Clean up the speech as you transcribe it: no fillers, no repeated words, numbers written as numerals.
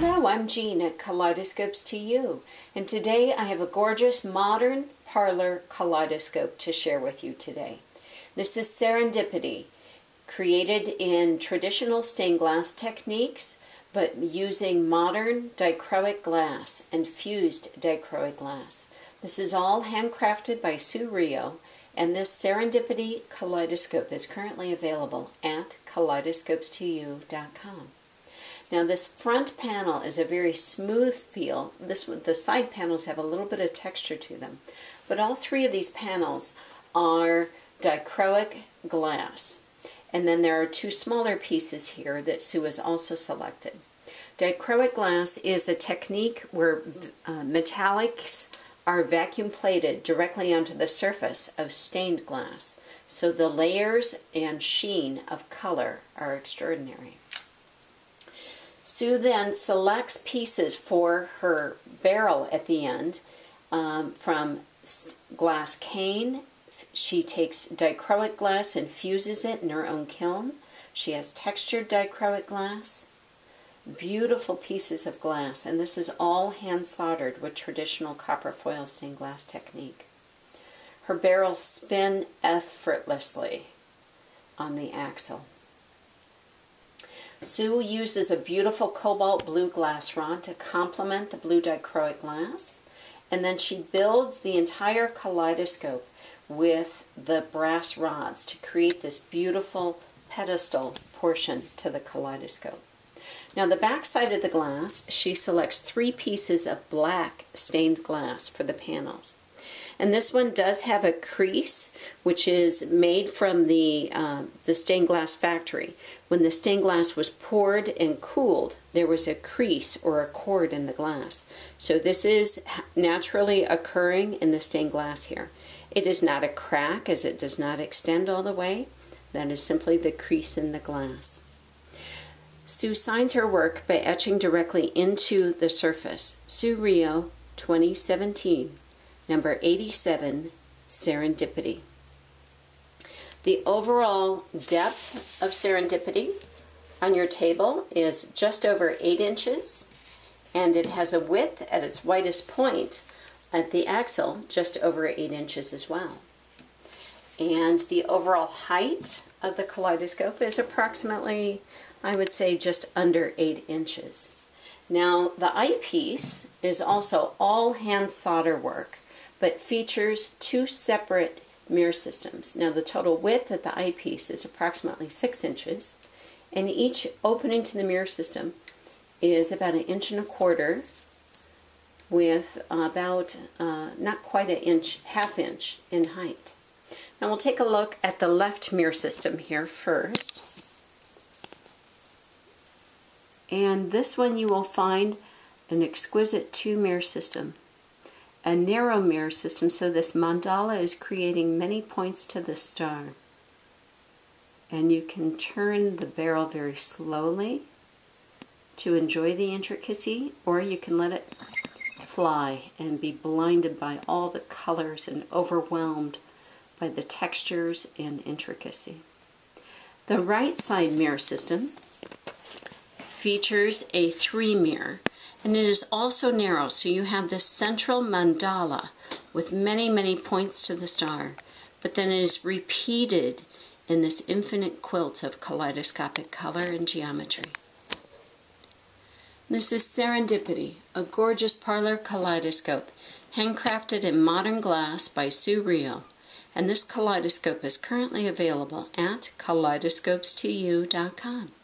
Hello, I'm Jean at Kaleidoscopes to You, and today I have a gorgeous modern parlor kaleidoscope to share with you today. This is Serendipity, created in traditional stained glass techniques, but using modern dichroic glass and fused dichroic glass. This is all handcrafted by Sue Rio, and this Serendipity kaleidoscope is currently available at kaleidoscopestoyou.com. Now this front panel is a very smooth feel. The side panels have a little bit of texture to them, but all three of these panels are dichroic glass. And then there are two smaller pieces here that Sue has also selected. Dichroic glass is a technique where metallics are vacuum plated directly onto the surface of stained glass, so the layers and sheen of color are extraordinary. Sue then selects pieces for her barrel at the end from glass cane. She takes dichroic glass and fuses it in her own kiln. She has textured dichroic glass. Beautiful pieces of glass, and this is all hand soldered with traditional copper foil stained glass technique. Her barrels spin effortlessly on the axle. Sue uses a beautiful cobalt blue glass rod to complement the blue dichroic glass, and then she builds the entire kaleidoscope with the brass rods to create this beautiful pedestal portion to the kaleidoscope. Now the back side of the glass, she selects 3 pieces of black stained glass for the panels. And this one does have a crease, which is made from the stained glass factory. When the stained glass was poured and cooled, there was a crease or a cord in the glass. So this is naturally occurring in the stained glass here. It is not a crack, as it does not extend all the way. That is simply the crease in the glass. Sue signs her work by etching directly into the surface. Sue Rio, 2017. Number 87, Serendipity. The overall depth of Serendipity on your table is just over 8 inches, and it has a width at its widest point at the axle just over 8 inches as well. And the overall height of the kaleidoscope is approximately, I would say, just under 8 inches. Now the eyepiece is also all hand solder work, but features 2 separate mirror systems. Now the total width of the eyepiece is approximately 6 inches, and each opening to the mirror system is about 1.25 inches with about not quite an inch, ½ inch in height. Now we'll take a look at the left mirror system here first. And this one you will find an exquisite 2 mirror system. A narrow mirror system, so this mandala is creating many points to the star. And you can turn the barrel very slowly to enjoy the intricacy, or you can let it fly and be blinded by all the colors and overwhelmed by the textures and intricacy. The right side mirror system features a 3 mirror. And it is also narrow, so you have this central mandala with many, many points to the star, but then it is repeated in this infinite quilt of kaleidoscopic color and geometry. This is Serendipity, a gorgeous parlor kaleidoscope, handcrafted in modern glass by Sue Rio, and this kaleidoscope is currently available at kaleidoscopestoyou.com.